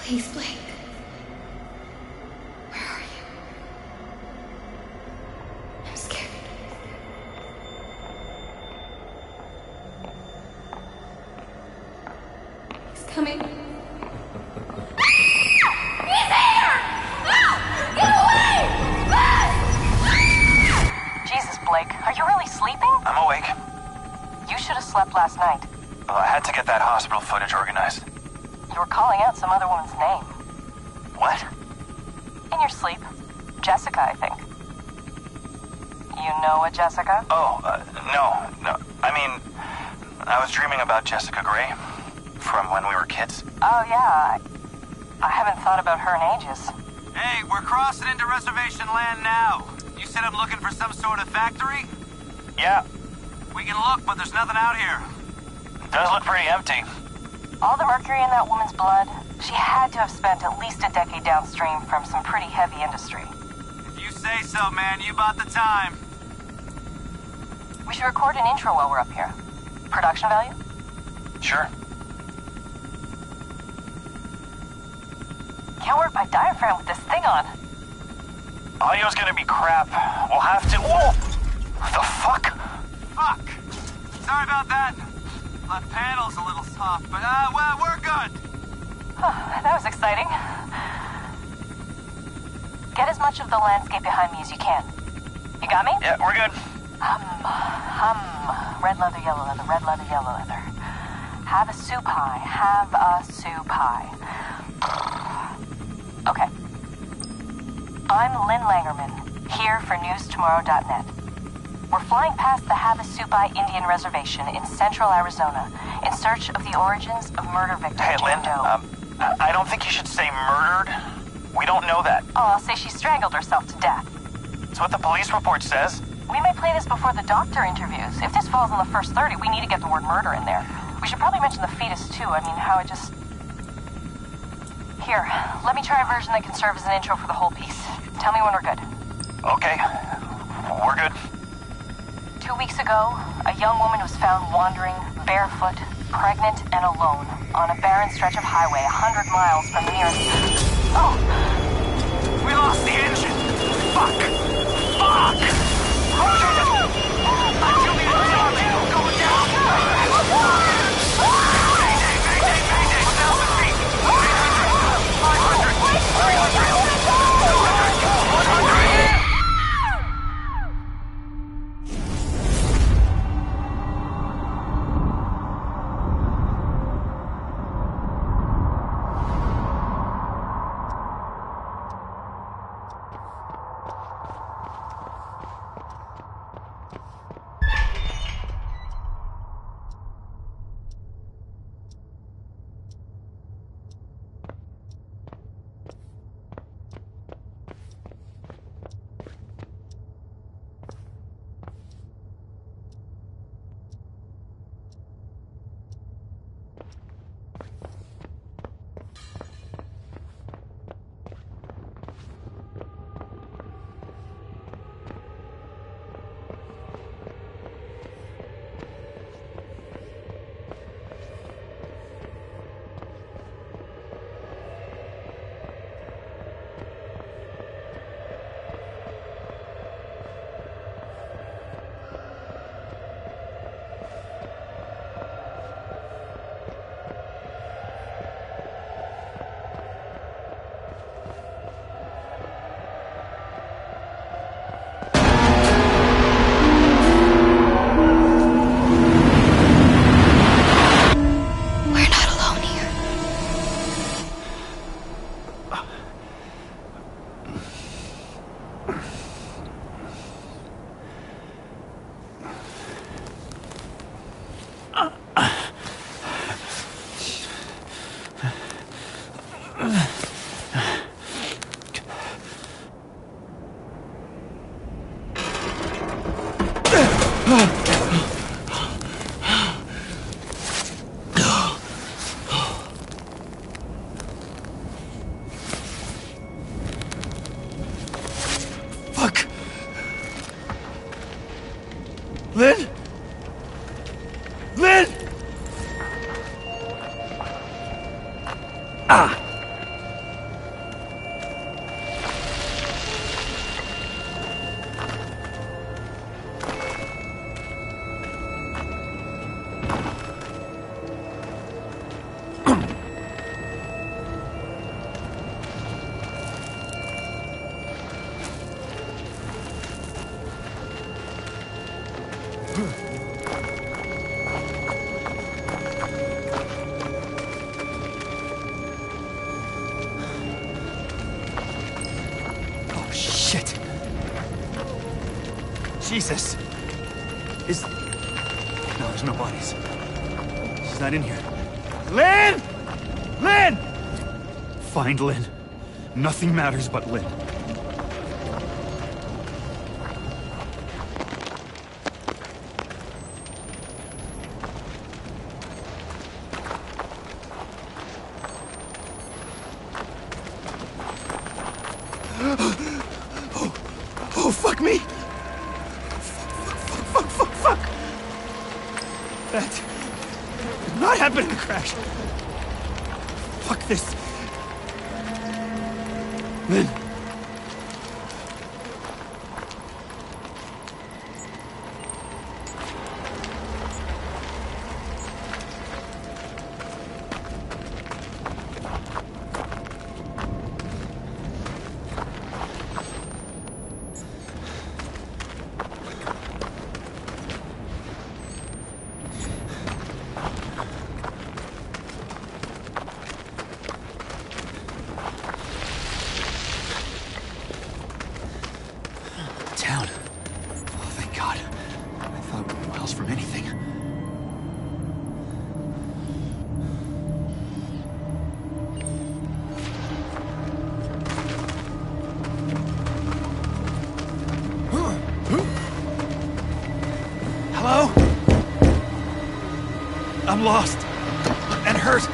Please, Blake. Where are you? I'm scared. He's coming. He's here! No! Get away! Jesus, Blake, are you really sleeping? I'm awake. You should have slept last night. Well, I had to get that hospital footage organized. You were calling out some other woman's name. What? In your sleep. Jessica, I think. You know a Jessica? Oh, no. I mean, I was dreaming about Jessica Gray from when we were kids. Oh, yeah. I haven't thought about her in ages. Hey, we're crossing into reservation land now. You said I'm looking for some sort of factory? Yeah, We can look, but there's nothing out here. it does look pretty empty. All the mercury in that woman's blood, she had to have spent at least a decade downstream from some pretty heavy industry. If you say so, man, you bought the time. We should record an intro while we're up here. Production value? Sure. Can't work my diaphragm with this thing on. Audio's gonna be crap. We'll have to... Whoa! The fuck? Fuck. Sorry about that. Left panel's a little soft, but well, we're good. That was exciting. Get as much of the landscape behind me as you can. You got me? Yeah, we're good. Red leather, yellow leather, red leather, yellow leather. Have a soup pie, have a soup pie. Okay. I'm Lynn Langerman, here for newstomorrow.net. We're flying past the Havasupai Indian Reservation in central Arizona in search of the origins of murder victim Hey, Lynn, Jane Doe. I don't think you should say murdered. We don't know that. Oh, I'll say she strangled herself to death. It's what the police report says. We may play this before the doctor interviews. If this falls in the first 30, we need to get the word murder in there. We should probably mention the fetus, too. I mean, how it just... Here, let me try a version that can serve as an intro for the whole piece. Tell me when we're good. Okay, we're good. 2 weeks ago, a young woman was found wandering, barefoot, pregnant, and alone on a barren stretch of highway 100 miles from the nearest... Oh! We lost the engine. Fuck. Fuck. I still need a job. Going down. Mayday, mayday, mayday. 1,000 feet. 800, 500, 300, 200, 100. We're not alone here. Fuck. Lynn? Lynn? Jesus. No, there's no bodies. She's not in here. Lynn! Lynn! Find Lynn. Nothing matters but Lynn. Oh, fuck me! Fuck! That did not happen in the crash. Fuck this. Lynn. Town. Oh, thank God. I thought we were miles from anything. Hello? I'm lost. And hurt.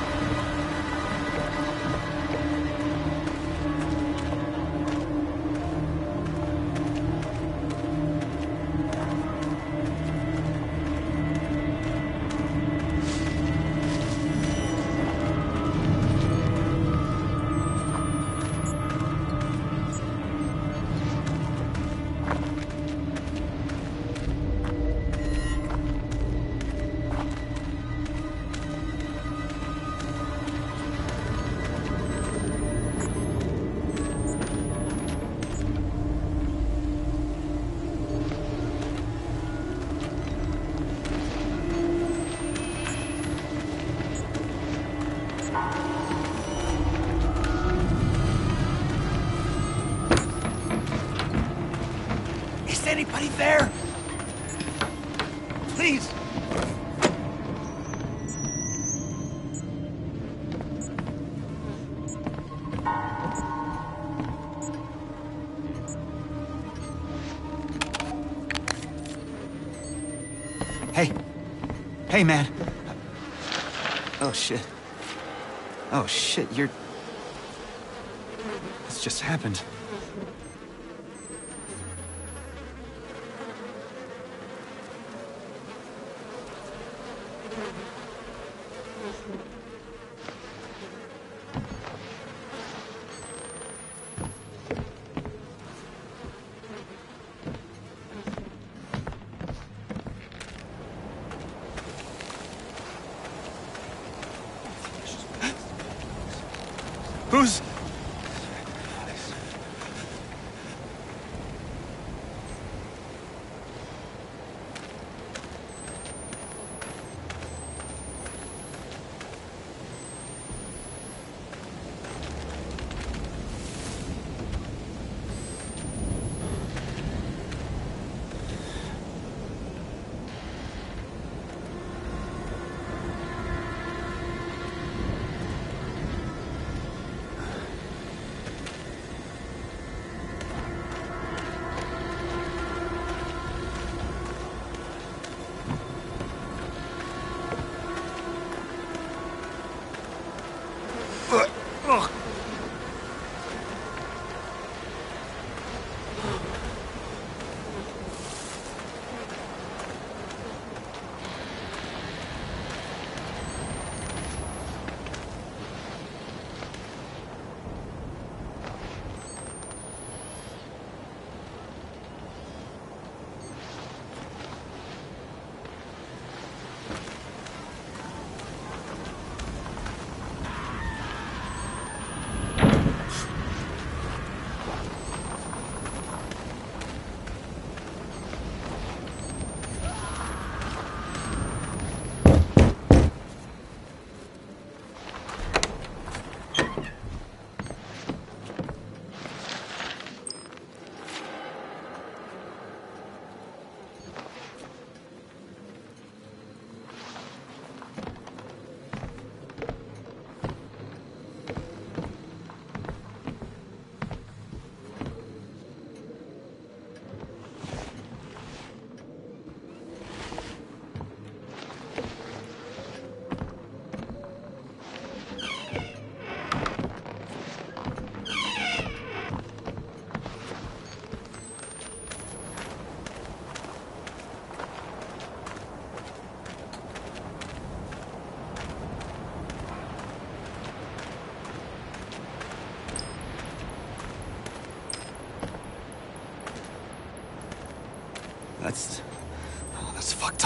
Is anybody there? Please. Hey, man. Oh, shit. Oh, shit, you're... This just happened. Who's...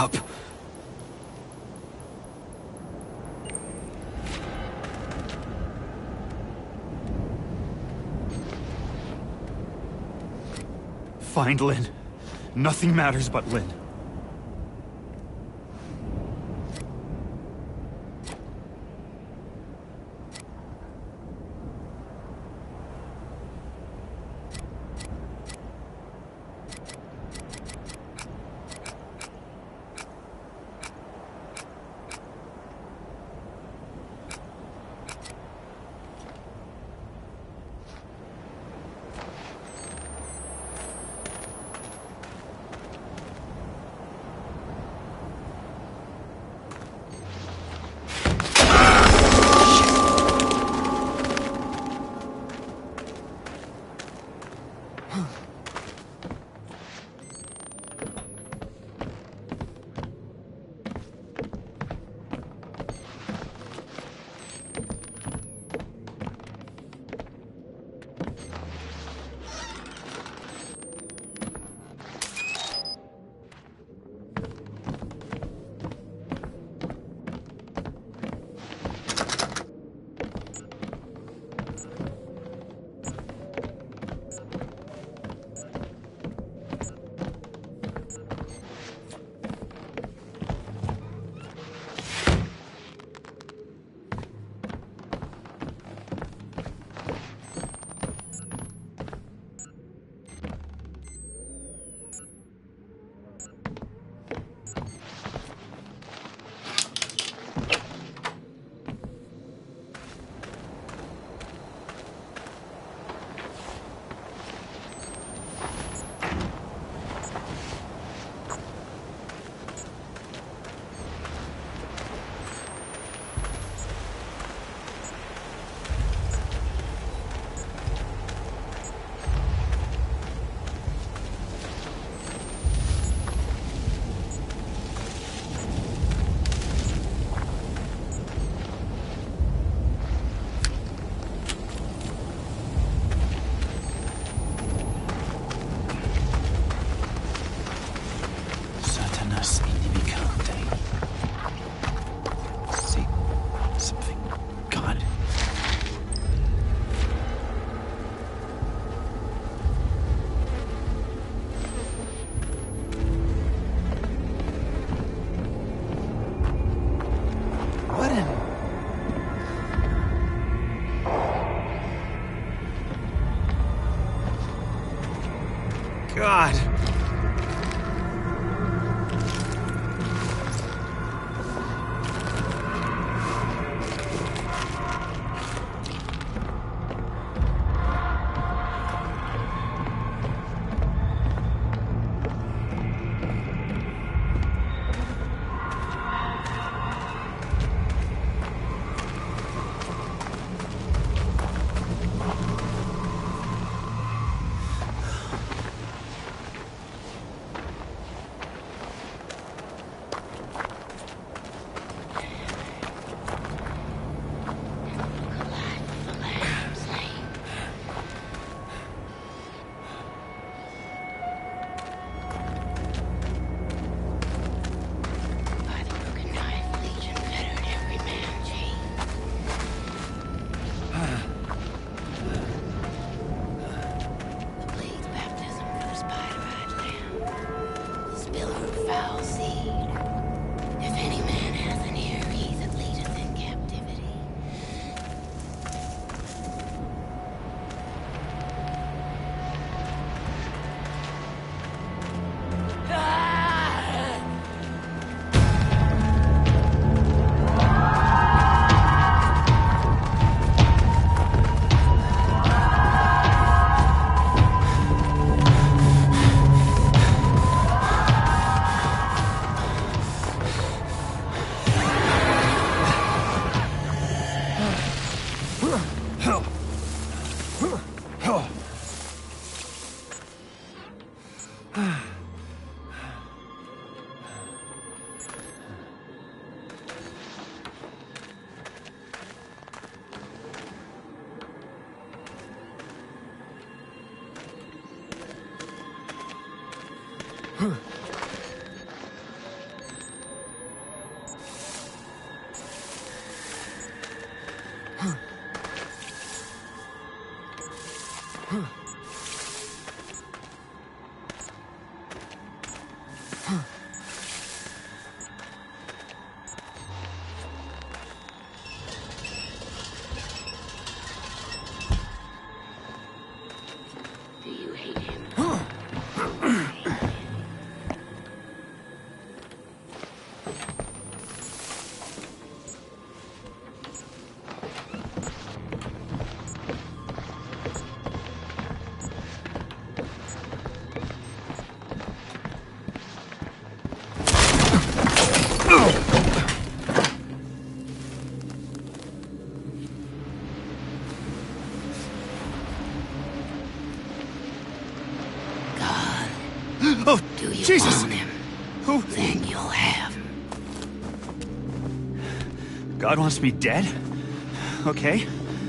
up. Find Lynn. Nothing matters but Lynn. God. Jesus! want him, Who? then you'll have him. God wants me dead? Okay.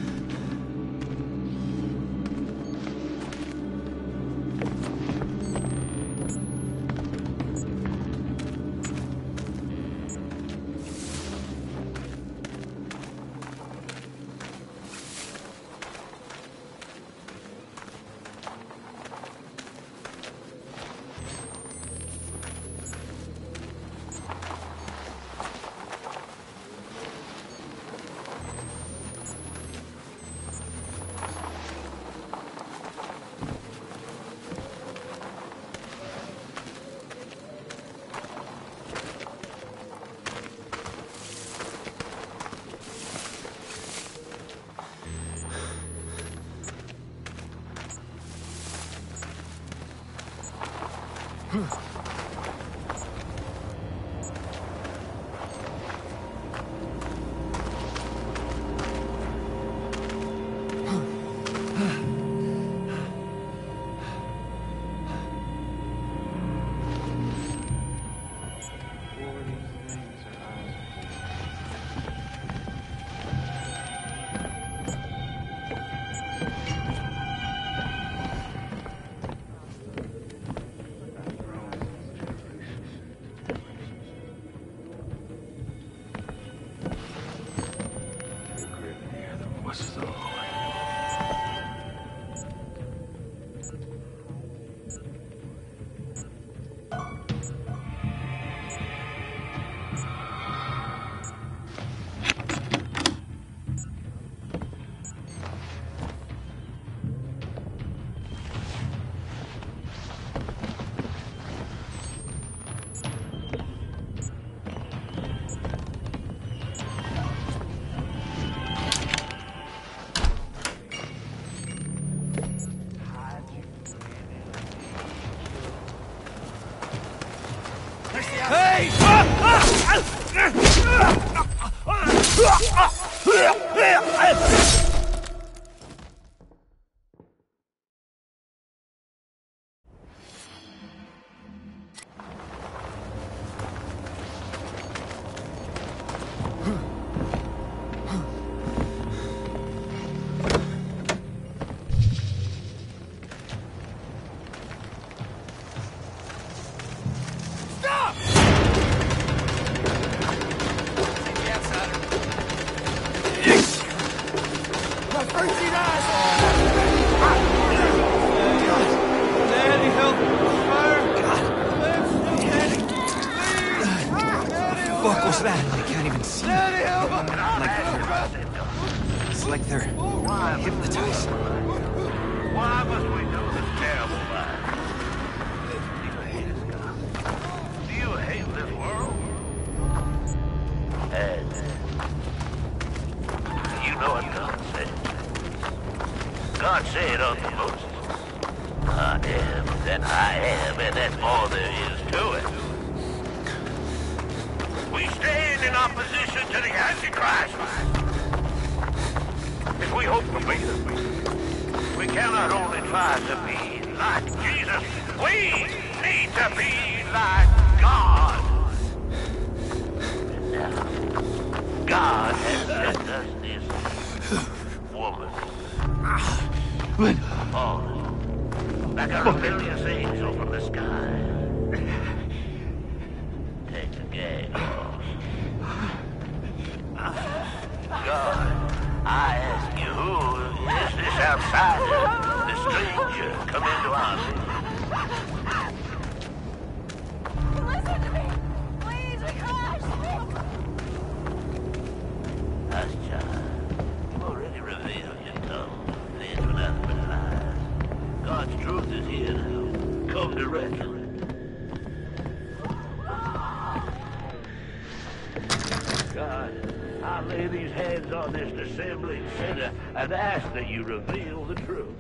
And ask that you reveal the truth.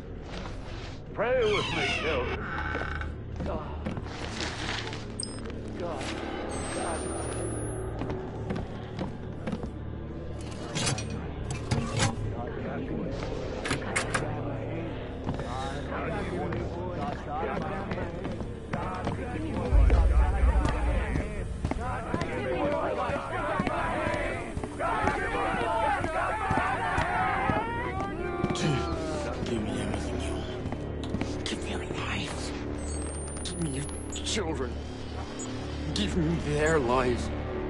Pray with me, children. God. God. God. children. Give me their lives.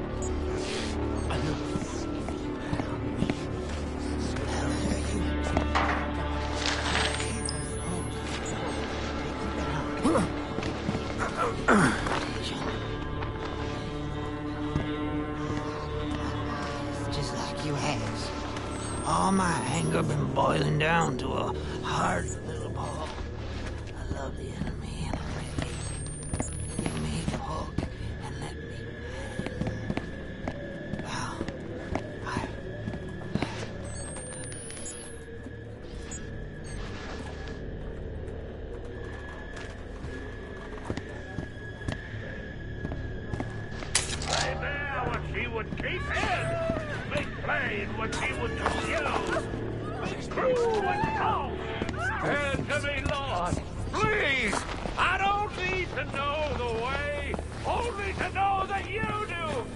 Just like you has. All my anger been boiling down to a hard little ball. I love the enemy and I'm ready. Give me the hook and let me. Wow. Right there, what she would keep in. Make plain what she would confuse. Make true and false. Turn to me, Lord. Please! I don't need to know the way. Only to know that you do.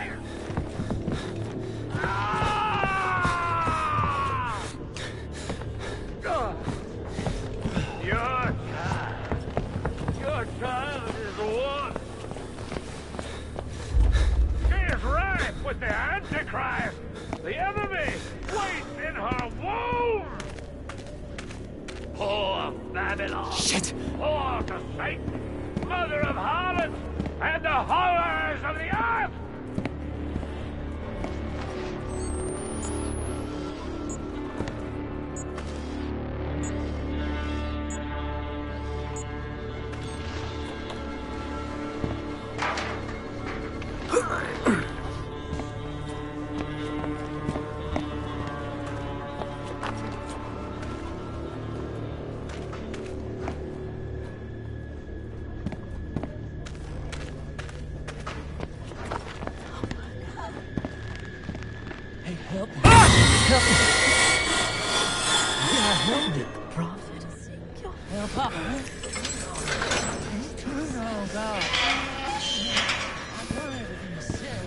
Your child is one. She is ripe with the Antichrist. The enemy waits in her womb. Poor Babylon. Shit! Poor to Satan, mother of harlots and the horrors of the earth. Help me. Help me. Yeah, help me, prophet. Help up. Oh, God. I know everything you said.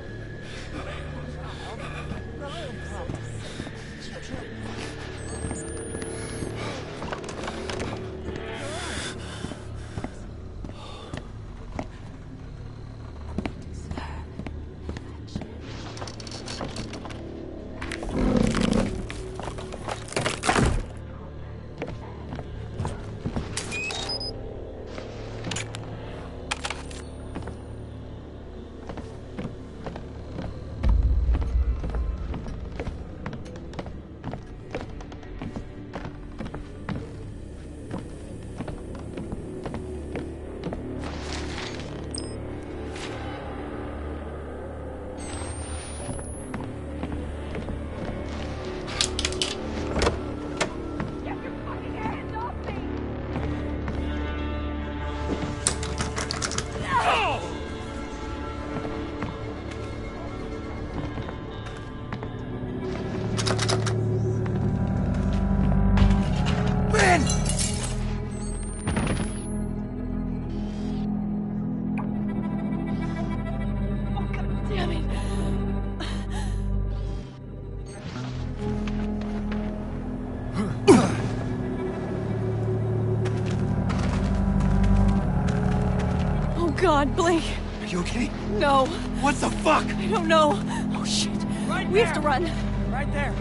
God, Blake. Are you okay? No. What the fuck? I don't know. Oh, shit. Right We there. have to run. Right there.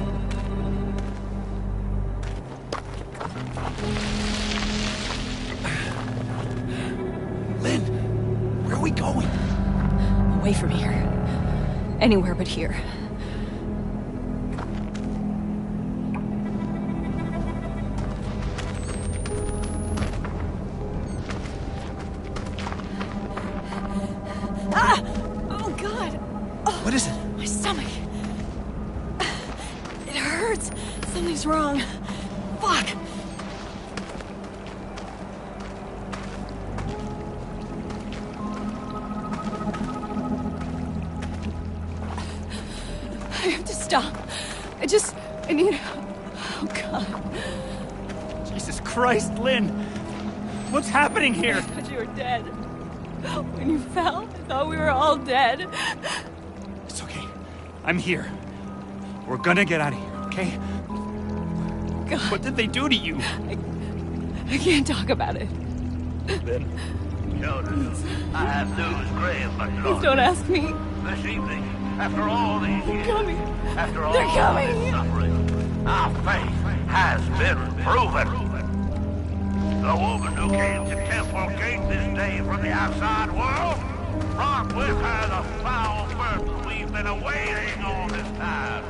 Lynn, where are we going? Away from here. Anywhere but here. Ah! Oh, God. Oh, What is it? my stomach. It hurts. Something's wrong. Fuck. I have to stop. I need... Oh, God. Jesus Christ, Lynn! What's happening I here? thought you were dead. When you fell, I thought we were all dead. It's okay. I'm here. We're gonna get out of here, okay? God, What did they do to you? I can't talk about it. Lynn, Children, I have news grave but Please don't ask me. This evening, after all these years, coming. after all They're this coming. suffering, our faith has been proven. The woman who came to Temple Gate this day from the outside world brought with her the foul burden we've been awaiting all this time.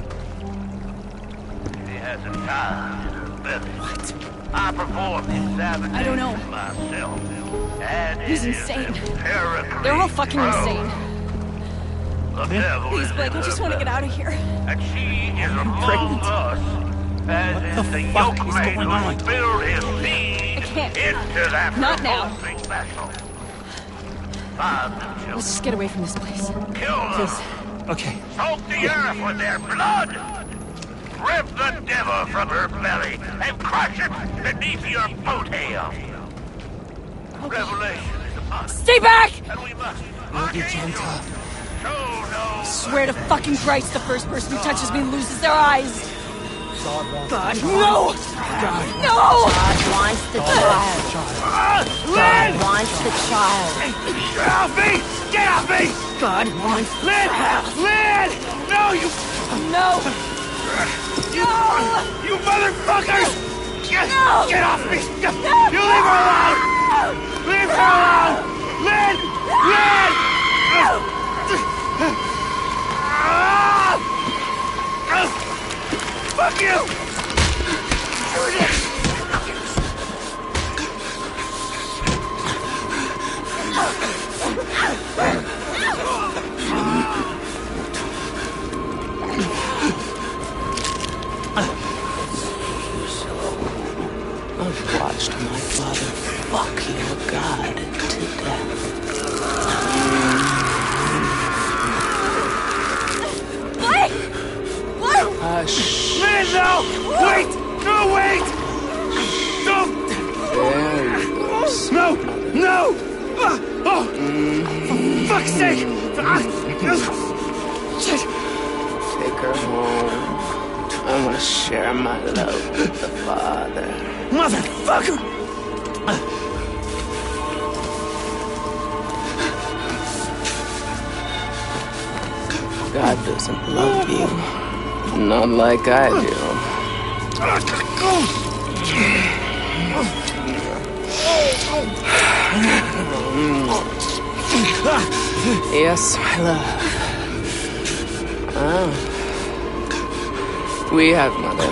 She has a child in her belly. What? I performed the examination I don't know. myself. And He's it is insane. empirically They're all fucking proven. insane. The devil Please, is Blake, I in just her want to get belly. out of here. And she is among pregnant? us. As What is the the fuck is yoke going on? who spilled his seed I can't. into that Not now. revolting vessel. Find the Let's children. just get away from this place. Kill them. Please. Okay. Soak the earth with their blood. Rip the devil from her belly and crush it beneath your boot heel. Revelation is upon us, Stay back! and we must Be gentle. show no Swear to fucking Christ, the first person who touches me loses their eyes. God, no! God. No! God wants the child. Lynn! God wants the child. Get off me! Get off me! God wants Lynn! Lynn! No, you... no! You motherfuckers! No! Get off me! You leave her alone! Leave her alone! Lynn! Lynn! Fuck you! I've watched my father fuck your god to death. Blake! Blake! Hush. Lynn, no! Wait! No, wait! Don't! There you go. No! No! Oh! For fuck's sake! Shit! Take her home. I want to share my love with the father. Motherfucker! God doesn't love you. Not like I do. Yes, my love. Ah. We have, Mother.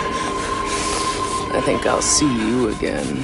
I think I'll see you again.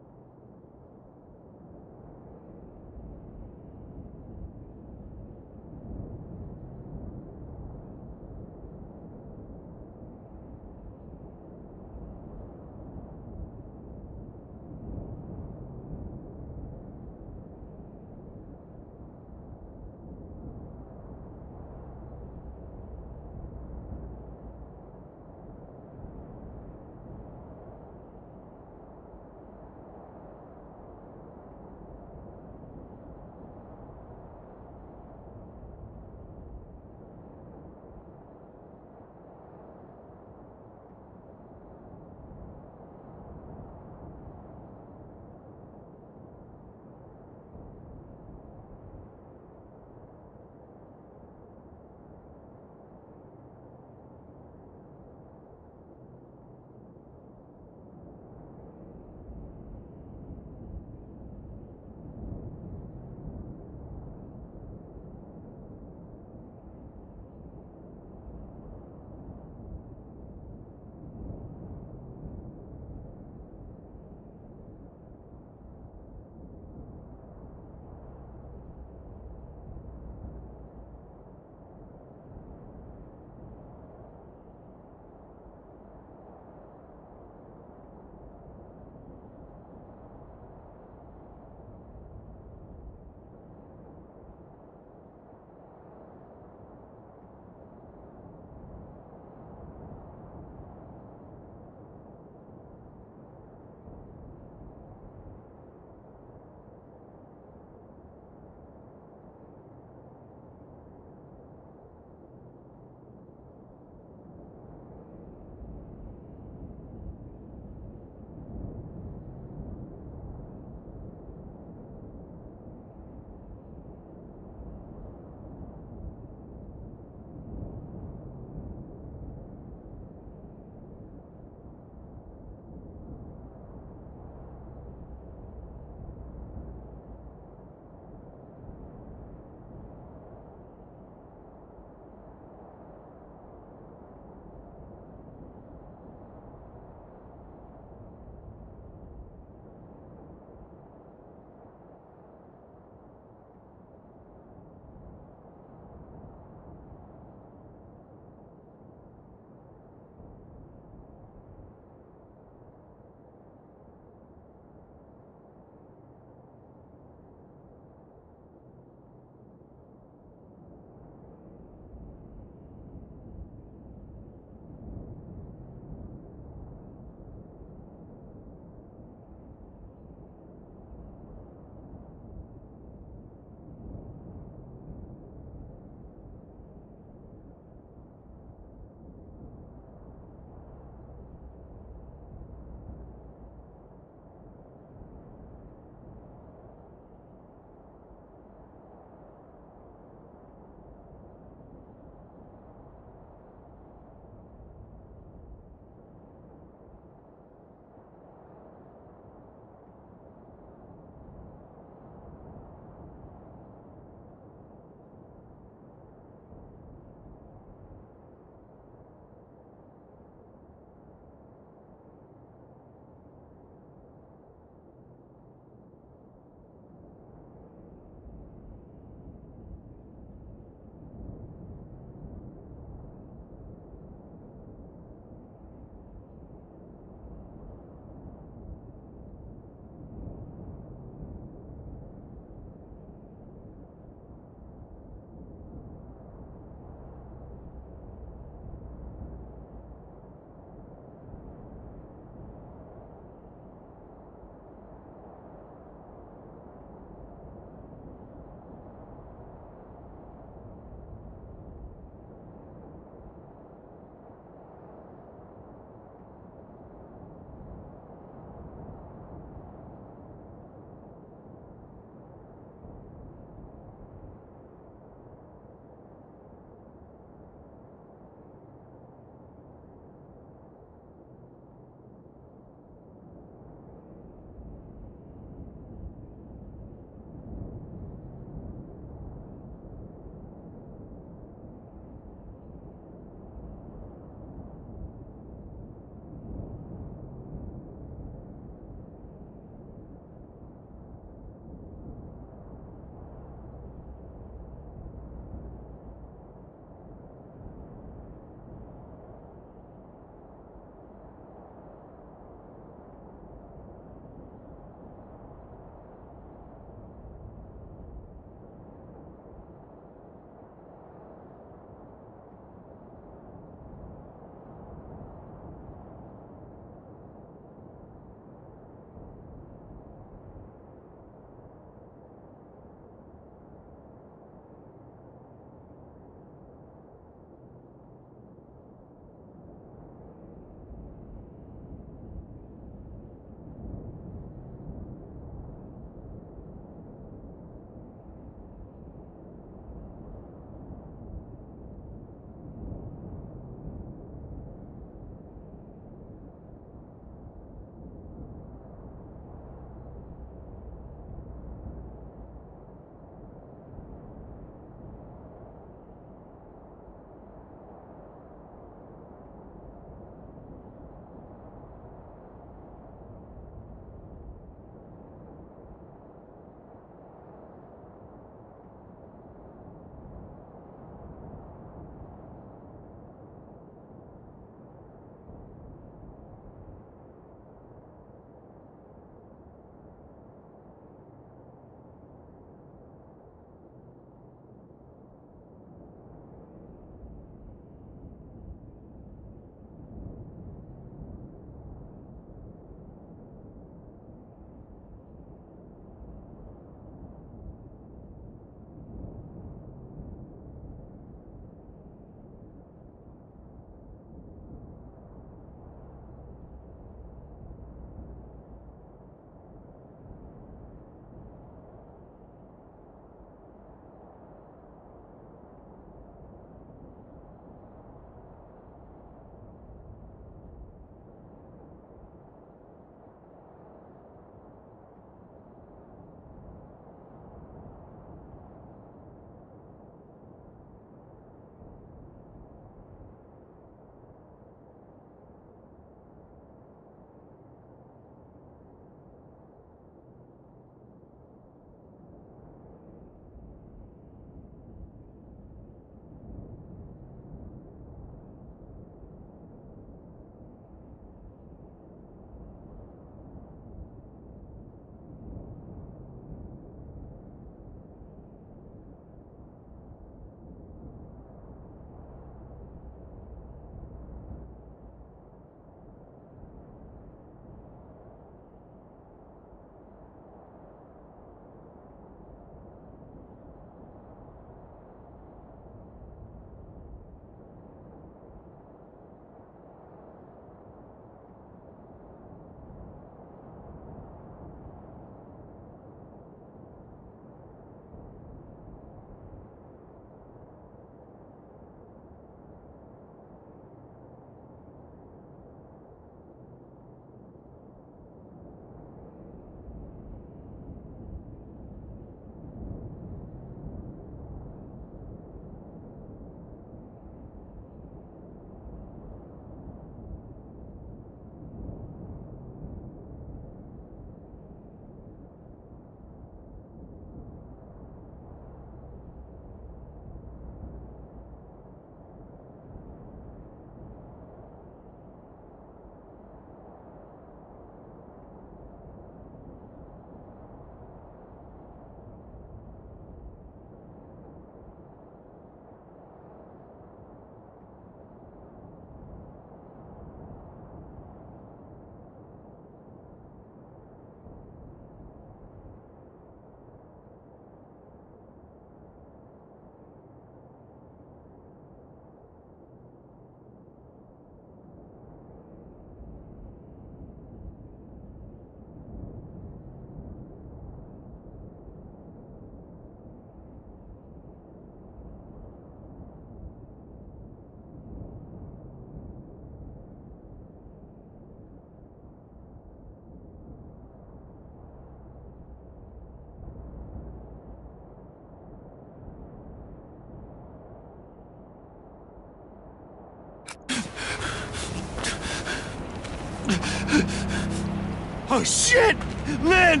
Oh shit! Lynn!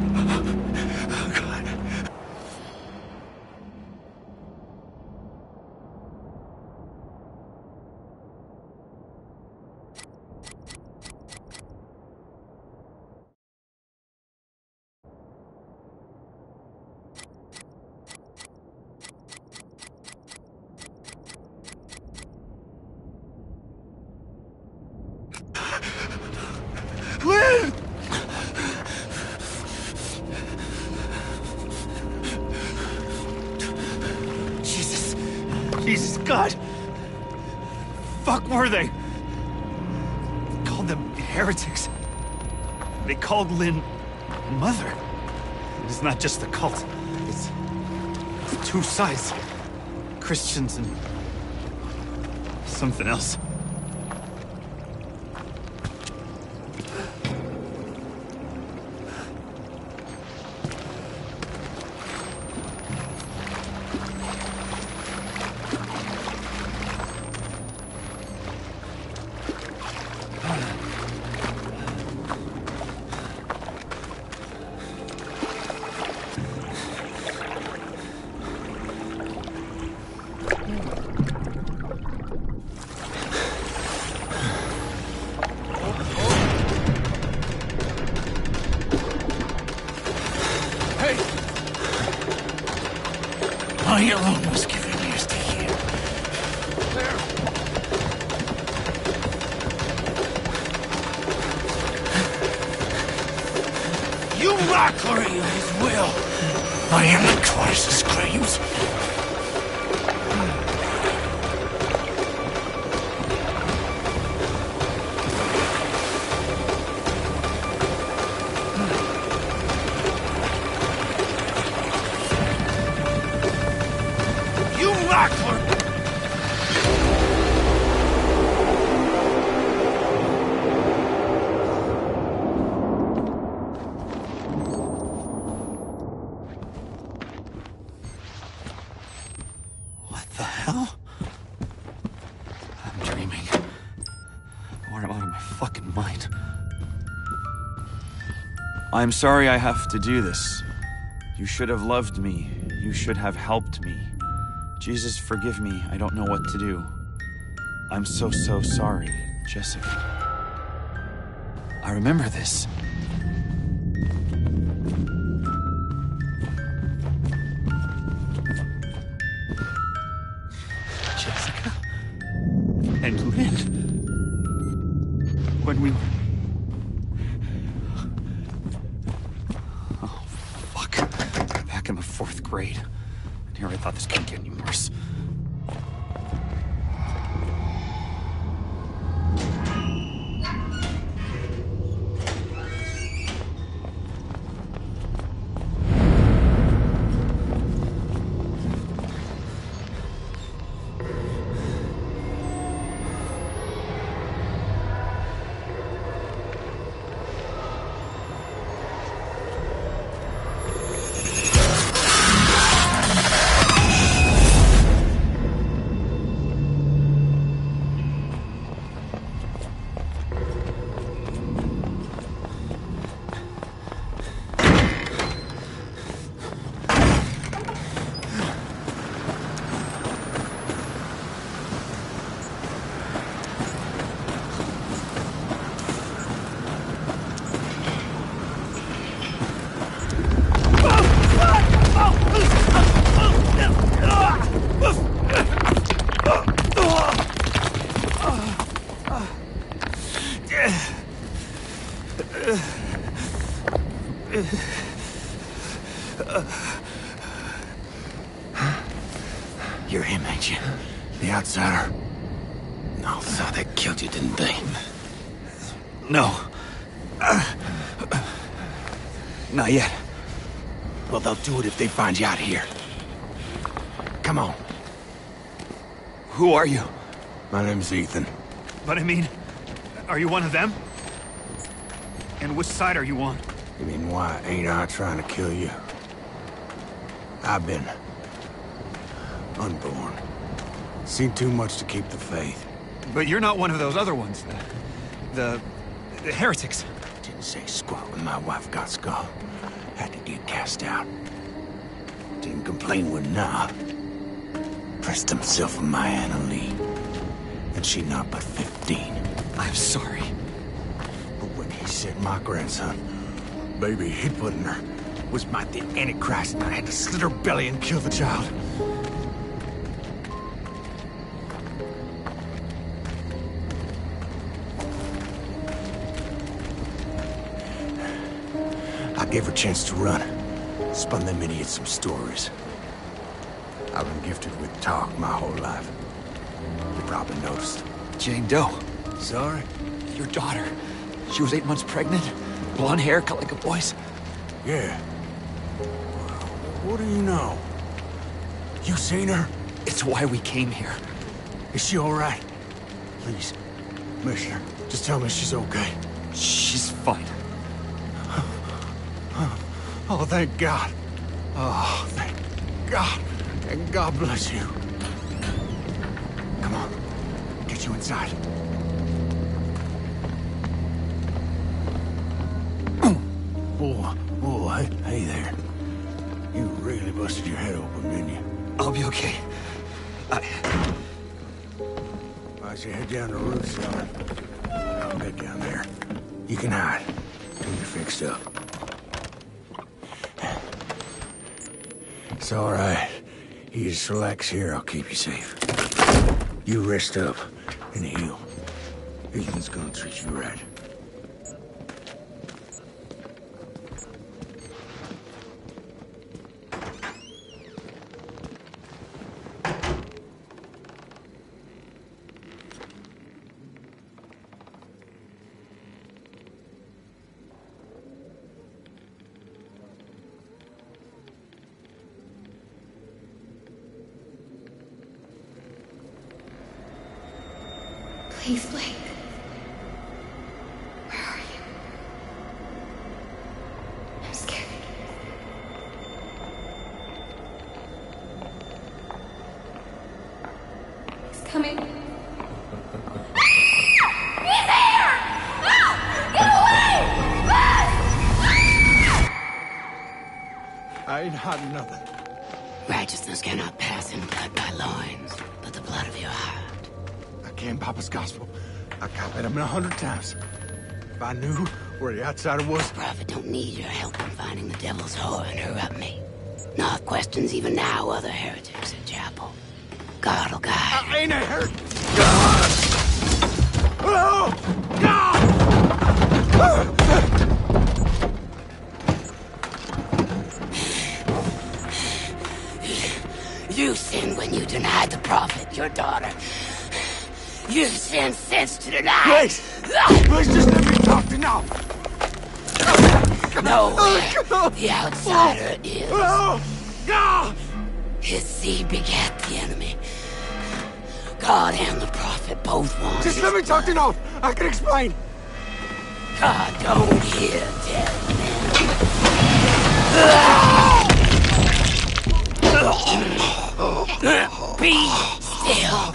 God. Lynn! Jesus, God! Fuck were they? They called them heretics. They called Lynn mother. It is not just a cult. It's two sides. Christians and something else. My alone was given ears to hear. You mockery of his will. I am the Christ's graves. What the hell? I'm dreaming. Or I'm out of my fucking mind. I'm sorry I have to do this. You should have loved me. You should have helped me. Jesus, forgive me. I don't know what to do. I'm so sorry, Jessica. I remember this. Jessica? And Lynn? When we were... Oh, fuck. Back in the 4th grade. And here I thought this couldn't get any worse. You're him, ain't you? The outsider. No, so they killed you, didn't they? No. Not yet. Well, they'll do it if they find you out here. Come on. Who are you? My name's Ethan. But I mean, are you one of them? And which side are you on? You mean, why ain't I trying to kill you? I've been unborn. Seen too much to keep the faith. But you're not one of those other ones. The The heretics. Didn't say squat when my wife got skull. Had to get cast out. Didn't complain when nah. Pressed himself on my Anna Lee. And she not but 15. I'm sorry. But when he said my grandson, baby he'd put in her, was my the Antichrist, and I had to slit her belly and kill the child. I gave her a chance to run. Spun them idiots some stories. I've been gifted with talk my whole life. You probably noticed. Jane Doe. Sorry? Your daughter. She was 8 months pregnant. Blonde hair, cut like a boy's. Yeah. What do you know? You seen her? It's why we came here. Is she all right? Please, Commissioner, just tell me she's okay. She's fine. Oh, thank God. Oh, thank God. And God bless you. Come on. Get you inside. Oh, hey there. You really busted your head open, didn't you? I'll be okay. Why'd you head down the roof, son? I'll get down there. You can hide till you're fixed up. It's all right. You just relax here. I'll keep you safe. You rest up and heal. Ethan's gonna treat you right. Please, Blake. Where are you? I'm scared. He's coming. He's here! No! Get away! I ain't hiding nothing. Righteousness cannot pass in blood by loins, but the blood of your heart. I came Papa's gospel. I copied him 100 times. If I knew where the outsider was... Prophet don't need your help in finding the devil's whore and interrupt me. Not questions even now other heretics at chapel. God will guide. I ain't a heretic. God! Oh! God! You sinned when you denied the prophet, your daughter. You've sinned since to deny. Please! Please just let me talk to now! No, the outsider is. God! His seed begat the enemy. God and the prophet both want. Just let me talk to now! I can explain! God don't hear dead men. Be still.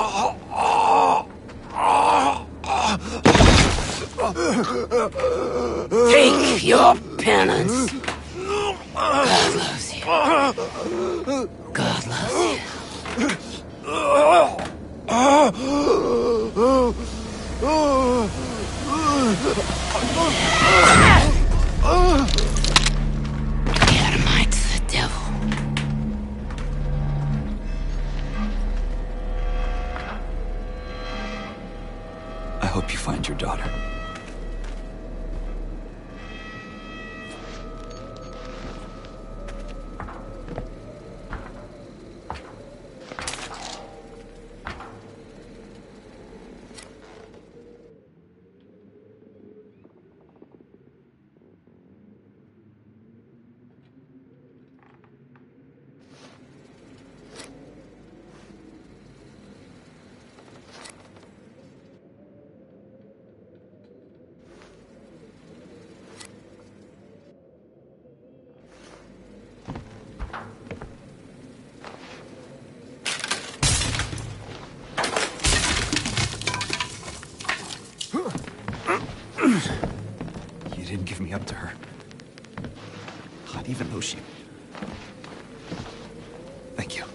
Take your penance. God loves you. God loves you. Adamite's the devil. I hope you find your daughter. You didn't give me up to her. Not even though she... Thank you.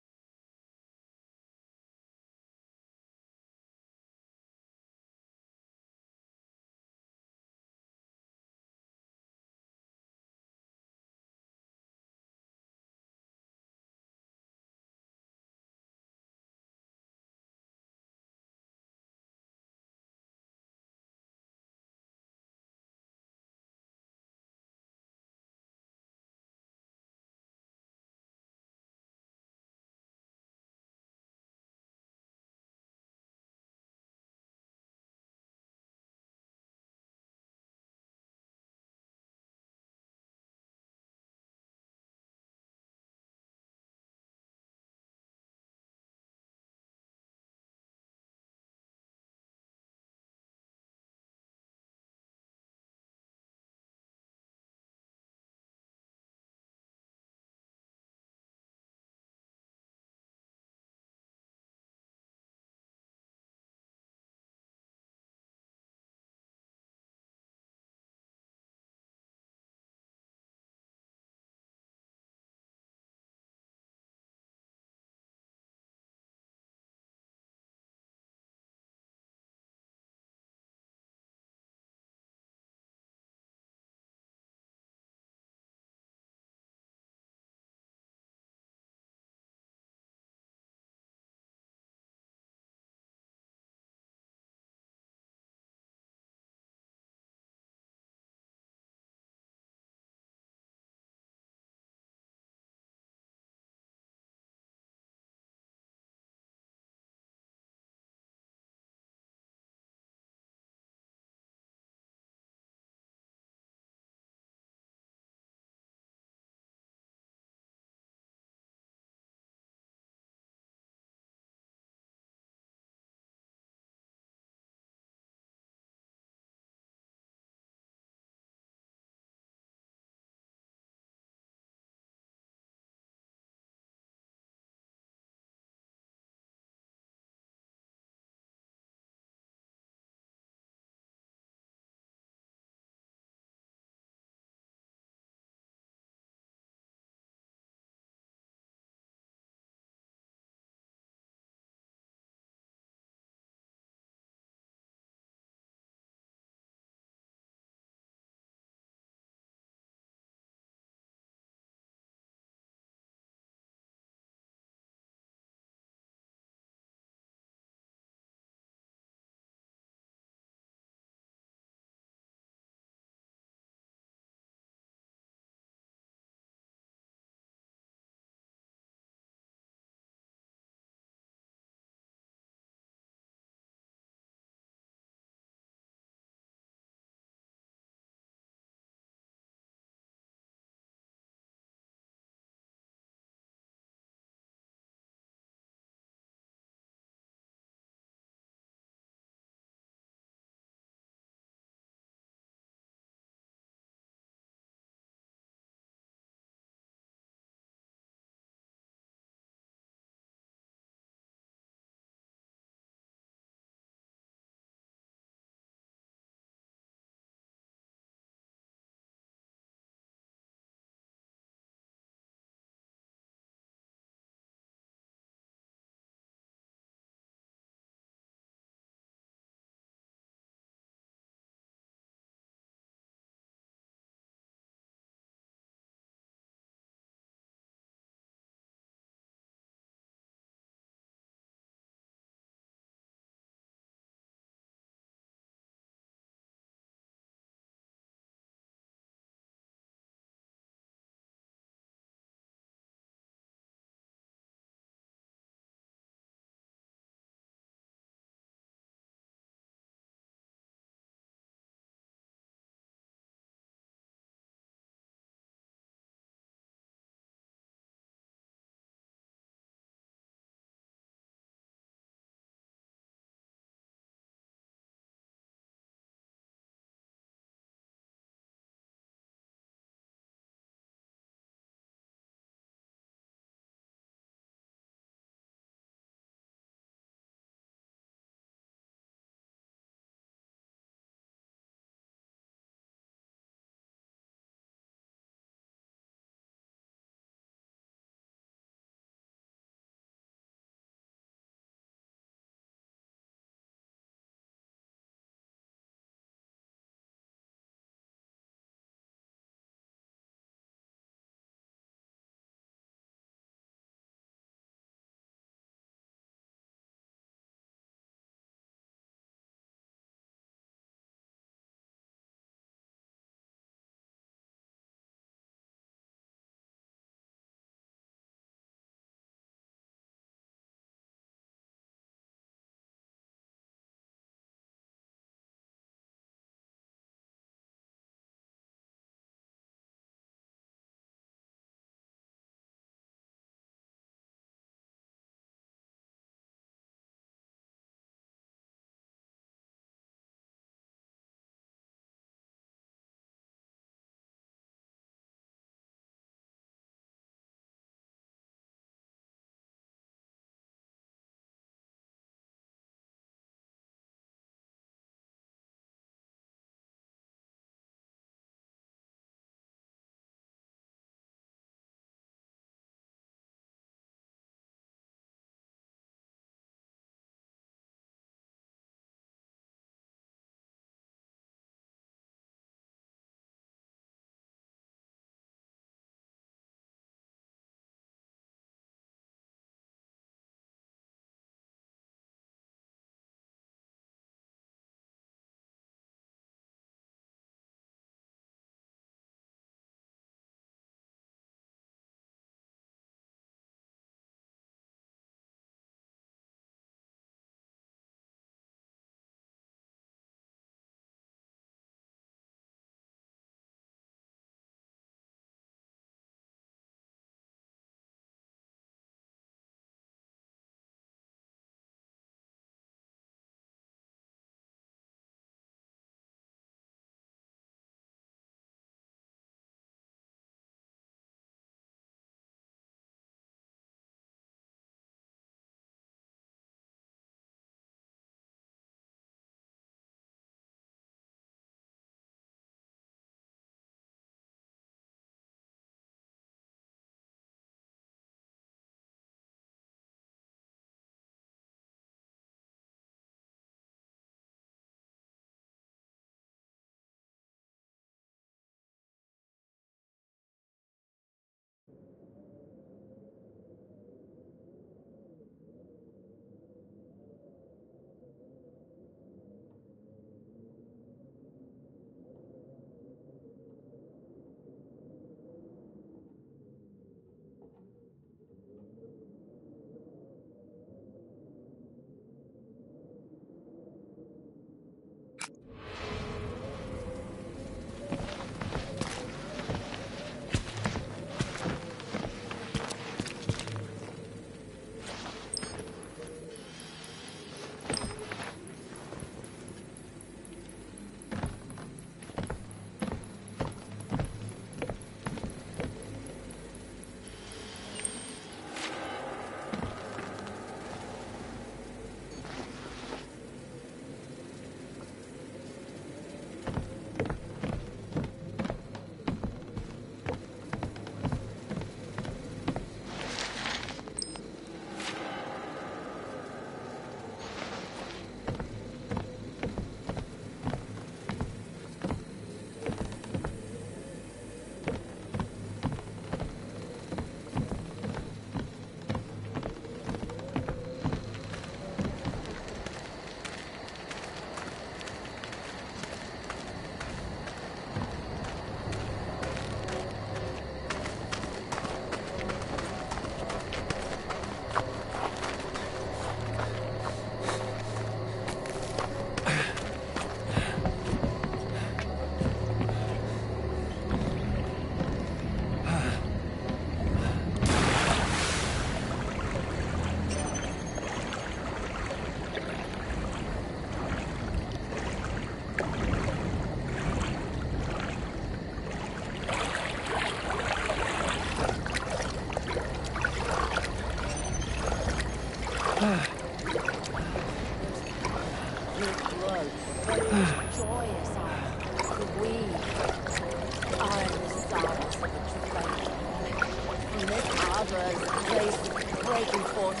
Joyous are we are in the sorrows of a true. And this harbor is a place breaking forth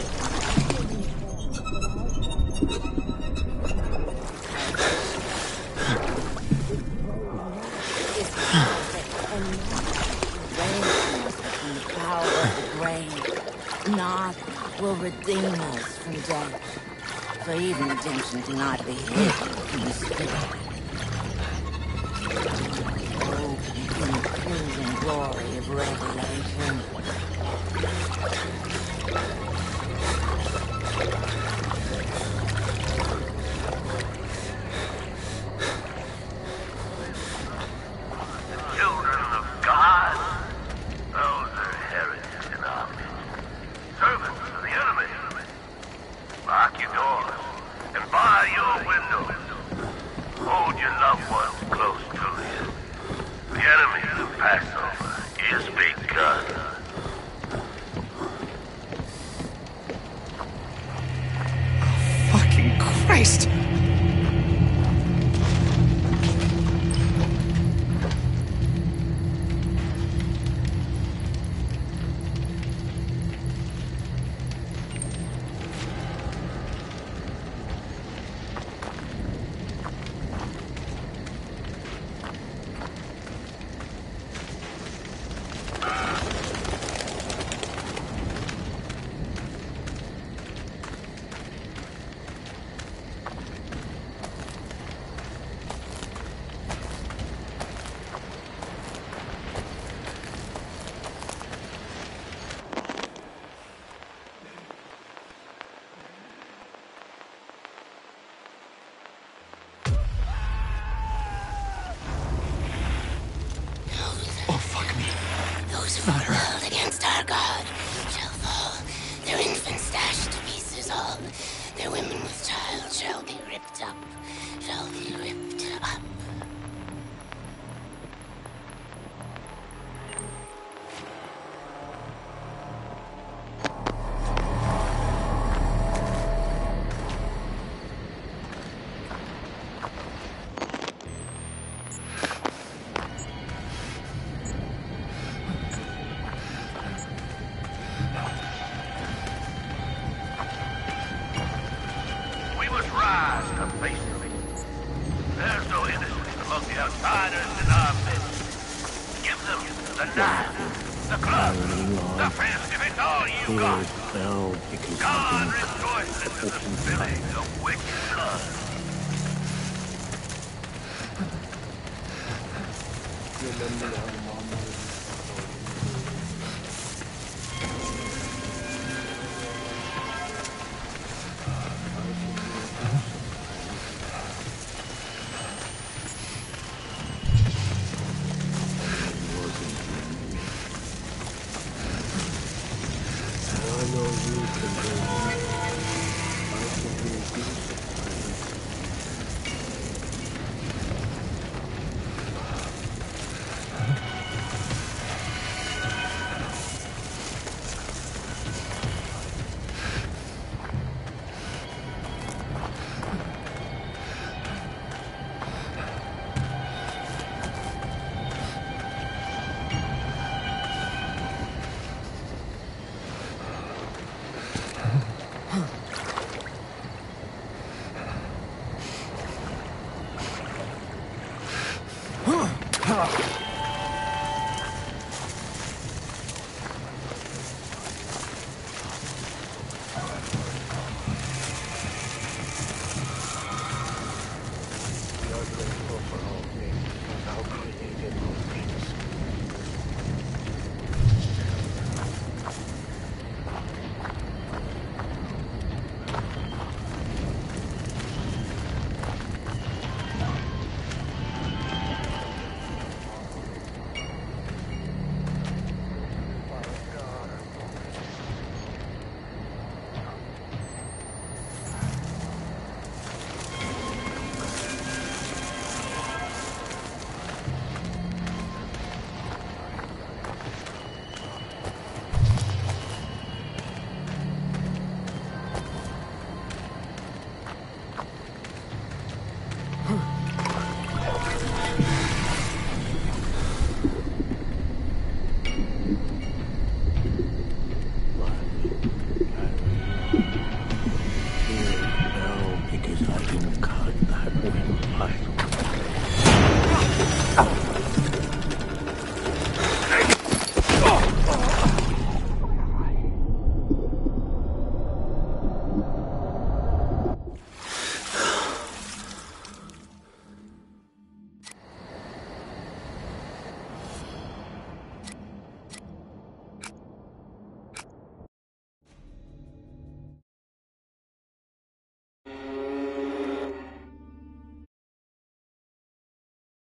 from the power of the grave. Naught will redeem us from death. For even redemption cannot be hidden from the spirit. Oh, in the crimson glory of revelation. Children of God, those are heretics in our midst. Servants of the enemy. Lock your doors and bar your windows. Hold your loved ones close to you. The enemy of Passover is begun. Fucking Christ! Those who rebelled against our God shall fall. Their infants dashed to pieces all. Their women with child shall be ripped up. Shall be ripped up. There's no innocence among the outsiders in our midst. Give them the knife, the club, the fist if it's all you got. God rejoices in the spilling of wicked blood.